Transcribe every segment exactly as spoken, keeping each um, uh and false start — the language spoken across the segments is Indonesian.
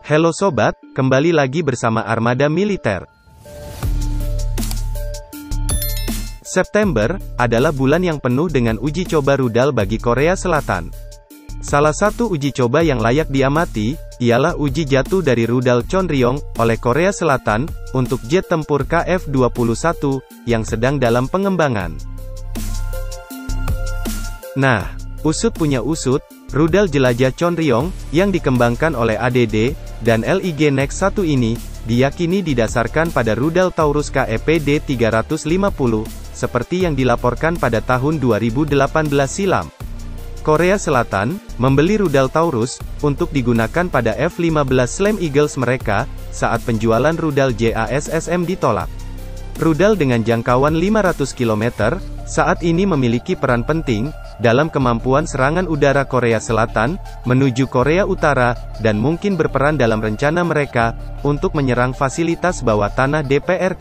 Halo sobat, kembali lagi bersama Armada Militer. September adalah bulan yang penuh dengan uji coba rudal bagi Korea Selatan. Salah satu uji coba yang layak diamati ialah uji jatuh dari rudal Chonryong oleh Korea Selatan untuk jet tempur K F dua puluh satu yang sedang dalam pengembangan. Nah, usut punya usut, rudal jelajah Chonryong yang dikembangkan oleh A D D dan L I G Next satu ini diyakini didasarkan pada rudal Taurus K E P D tiga ratus lima puluh, seperti yang dilaporkan pada tahun dua ribu delapan belas silam. Korea Selatan membeli rudal Taurus untuk digunakan pada F lima belas Slam Eagles mereka saat penjualan rudal J A S S M ditolak. Rudal dengan jangkauan lima ratus kilometer saat ini memiliki peran penting dalam kemampuan serangan udara Korea Selatan menuju Korea Utara dan mungkin berperan dalam rencana mereka untuk menyerang fasilitas bawah tanah D P R K.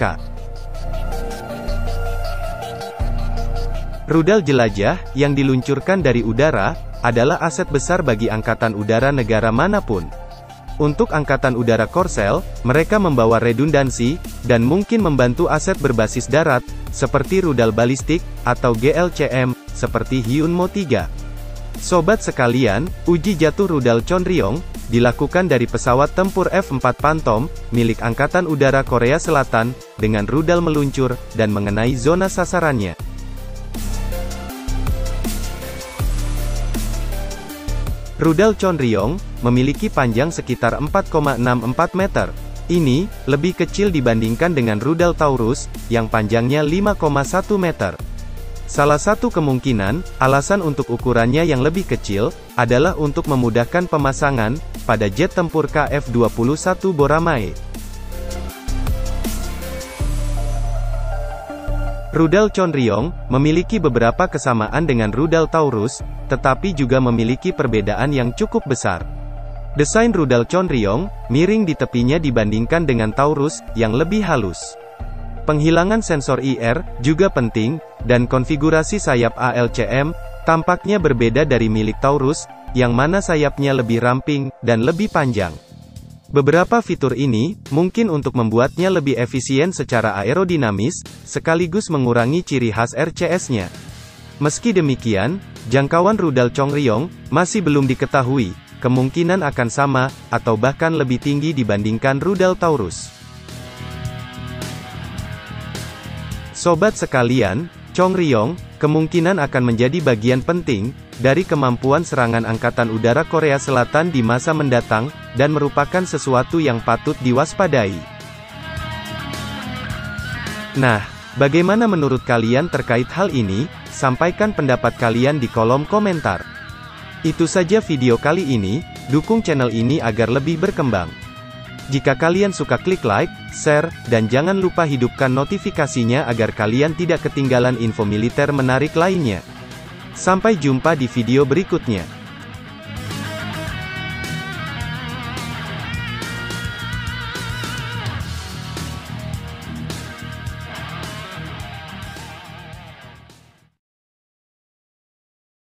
Rudal jelajah yang diluncurkan dari udara adalah aset besar bagi angkatan udara negara manapun. Untuk Angkatan Udara Korsel, mereka membawa redundansi dan mungkin membantu aset berbasis darat seperti rudal balistik atau G L C M seperti Hyunmo tiga. Sobat sekalian, uji jatuh rudal Chonryong dilakukan dari pesawat tempur F empat Phantom milik Angkatan Udara Korea Selatan dengan rudal meluncur dan mengenai zona sasarannya. Rudal Chonryong memiliki panjang sekitar empat koma enam empat meter. Ini lebih kecil dibandingkan dengan rudal Taurus yang panjangnya lima koma satu meter. Salah satu kemungkinan alasan untuk ukurannya yang lebih kecil adalah untuk memudahkan pemasangan pada jet tempur K F dua puluh satu Boramae. Rudal Chonryong memiliki beberapa kesamaan dengan rudal Taurus, tetapi juga memiliki perbedaan yang cukup besar. Desain rudal Chonryong miring di tepinya dibandingkan dengan Taurus yang lebih halus. Penghilangan sensor I R juga penting, dan konfigurasi sayap A L C M tampaknya berbeda dari milik Taurus, yang mana sayapnya lebih ramping dan lebih panjang. Beberapa fitur ini mungkin untuk membuatnya lebih efisien secara aerodinamis, sekaligus mengurangi ciri khas R C S-nya. Meski demikian, jangkauan rudal Chonryong masih belum diketahui, kemungkinan akan sama, atau bahkan lebih tinggi dibandingkan rudal Taurus. Sobat sekalian, Chonryong kemungkinan akan menjadi bagian penting dari kemampuan serangan Angkatan Udara Korea Selatan di masa mendatang, dan merupakan sesuatu yang patut diwaspadai. Nah, bagaimana menurut kalian terkait hal ini? Sampaikan pendapat kalian di kolom komentar. Itu saja video kali ini, dukung channel ini agar lebih berkembang. Jika kalian suka, klik like, share, dan jangan lupa hidupkan notifikasinya agar kalian tidak ketinggalan info militer menarik lainnya. Sampai jumpa di video berikutnya.